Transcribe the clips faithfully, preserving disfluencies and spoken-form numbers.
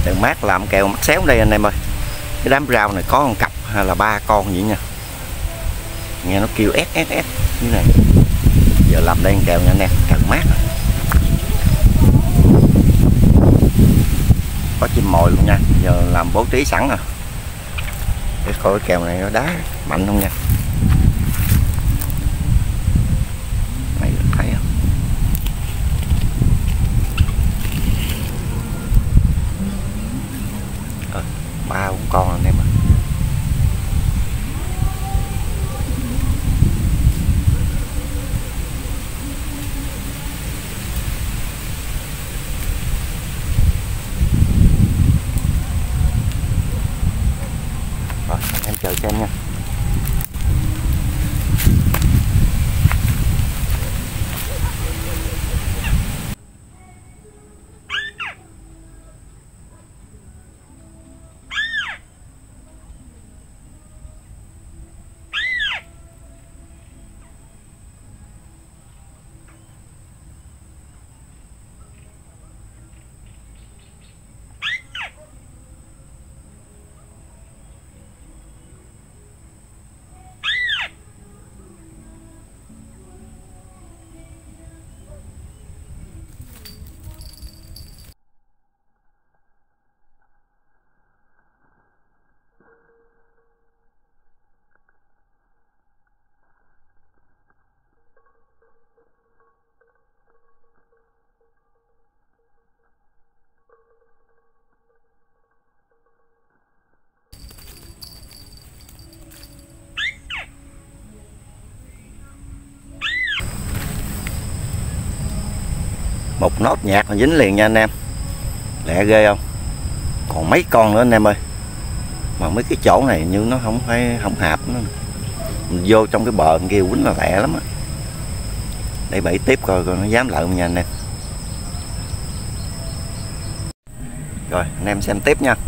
Đừng mát làm kèo mắt xéo đây anh em ơi. Cái đám rau này có một cặp hay là ba con vậy nha. Nghe nó kêu ét ét ét như này. Giờ làm đây kèo nha anh em, kèo mát. Có chim mồi luôn nha. Giờ làm bố trí sẵn rồi. Để coi cái kèo này nó đá mạnh không nha. Mày thấy không? Ờ, ba bốn con anh em ạ. Rồi, em chờ xem nha. Một nốt nhạc mà dính liền nha anh em. Lẹ ghê không? Còn mấy con nữa anh em ơi. Mà mấy cái chỗ này như nó không phải không hạp nó. Mình vô trong cái bờ kia quýnh là lẹ lắm á. Để bẫy tiếp coi coi nó dám lợi không nha anh em. Rồi anh em xem tiếp nha.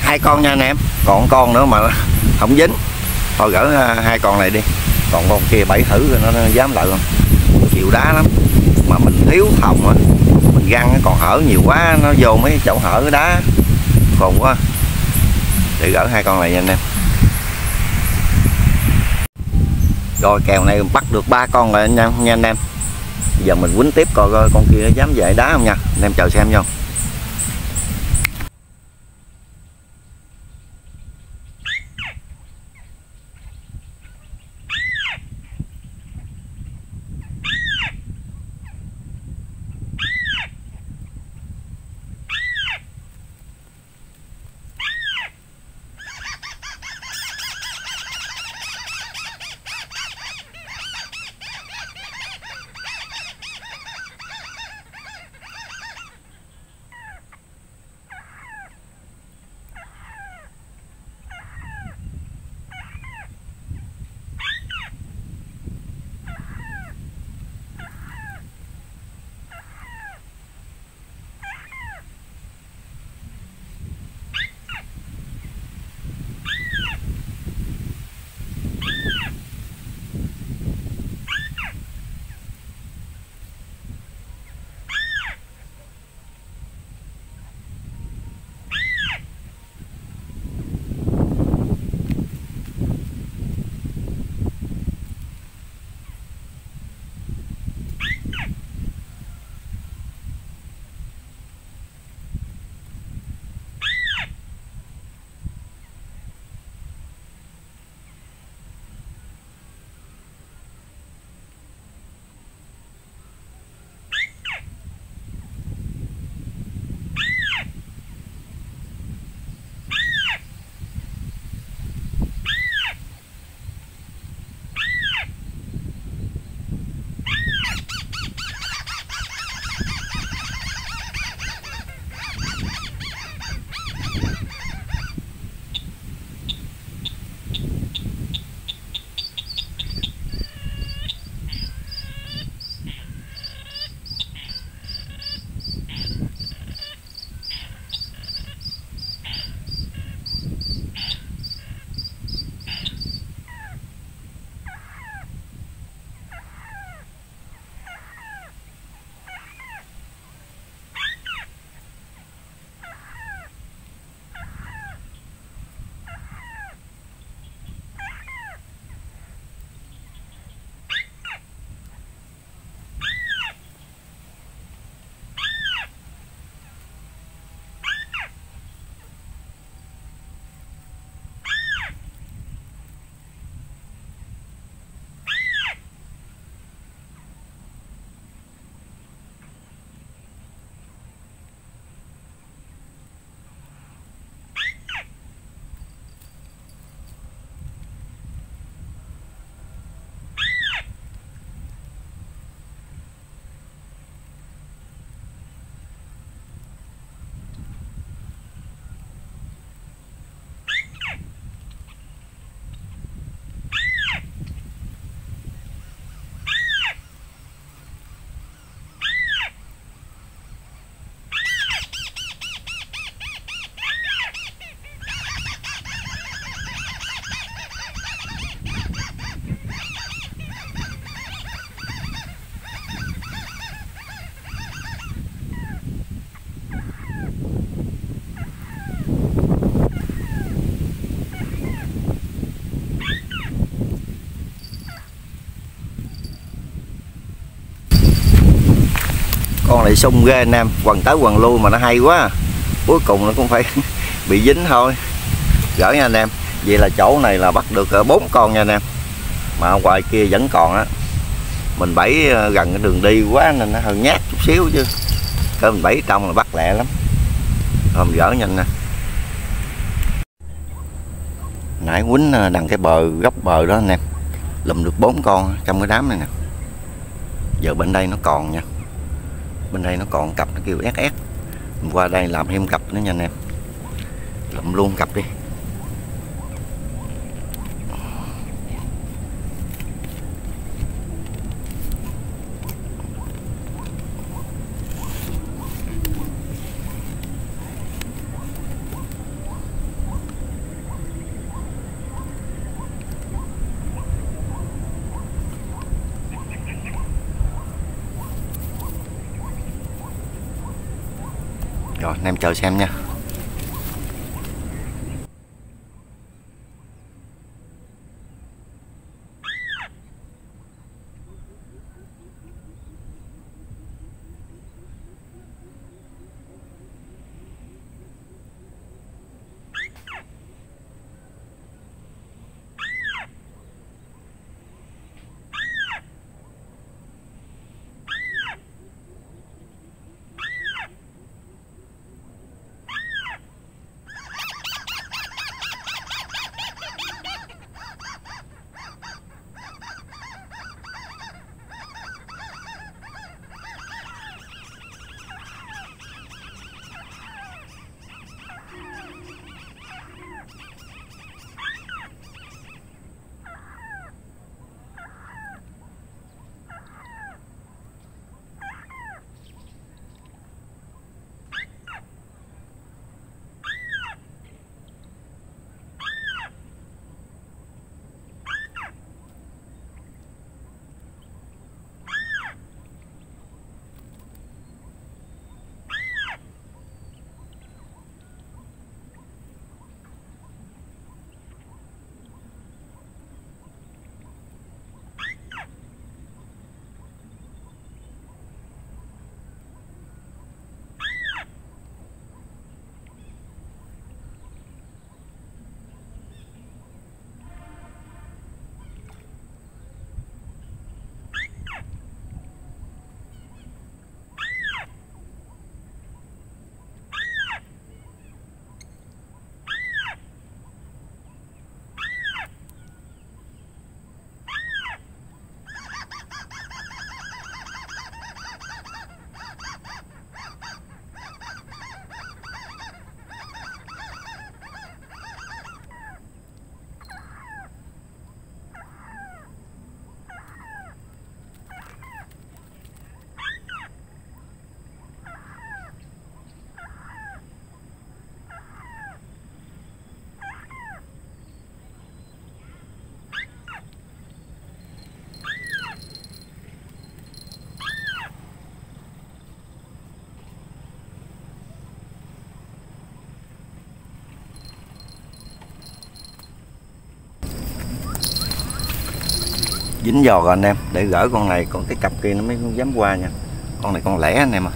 hai con nha anh em, còn con nữa mà không dính, thôi gỡ hai con này đi, còn con kia bẫy thử rồi nó, nó dám lại không, chịu đá lắm, mà mình thiếu phòng à, mình găng còn hở nhiều quá nó vô mấy chỗ hở cái đá còn quá, để gỡ hai con này nha anh em. Rồi kèo này bắt được ba con rồi nha, nha anh em. Giờ mình quýnh tiếp coi, coi con kia nó dám về đá không nha anh em, chờ xem nha. Con này sung ghê anh em, quần tới quần lui mà nó hay quá, cuối cùng nó cũng phải bị dính thôi. Gỡ nha anh em. Vậy là chỗ này là bắt được bốn con nha anh em, mà ngoài kia vẫn còn á. Mình bẫy gần cái đường đi quá nên nó hơi nhát chút xíu, chứ cơ mình bẫy trong là bắt lẹ lắm. Rồi mình gỡ nhanh nè. Nãy quýnh đằng cái bờ, góc bờ đó anh em, lùm được bốn con trong cái đám này nè. Giờ bên đây nó còn nha, bên đây nó còn cặp nó kêu ét ét. Mình qua đây làm thêm cặp nữa nha anh em, lụm luôn cặp đi. Rồi anh em chờ xem nha. Dính giò rồi anh em, để gỡ con này, còn cái cặp kia nó mới không dám qua nha. Con này con lẻ anh em à.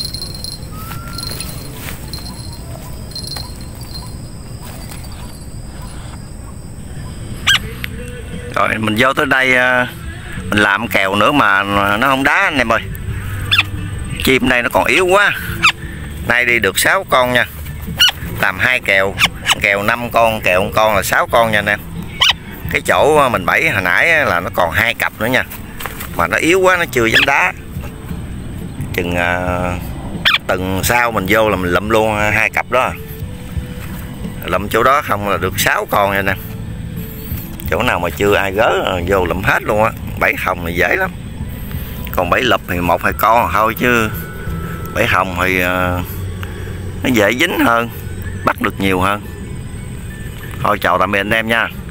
Rồi mình vô tới đây mình làm kèo nữa mà nó không đá anh em ơi. Chim đây nó còn yếu quá. Nay đi được sáu con nha. Làm hai kèo, kèo năm con, kèo một con là sáu con nha anh em. Cái chỗ mình bẫy hồi nãy là nó còn hai cặp nữa nha, mà nó yếu quá nó chưa dám đá. Chừng uh, tuần sau mình vô là mình lụm luôn hai cặp đó, lụm chỗ đó không là được sáu con nha nè. Chỗ nào mà chưa ai gớ vô lụm hết luôn á. Bẫy hồng thì dễ lắm, còn bẫy lụp thì một hai con thôi, chứ bẫy hồng thì uh, nó dễ dính hơn, bắt được nhiều hơn. Thôi chào tạm biệt anh em nha.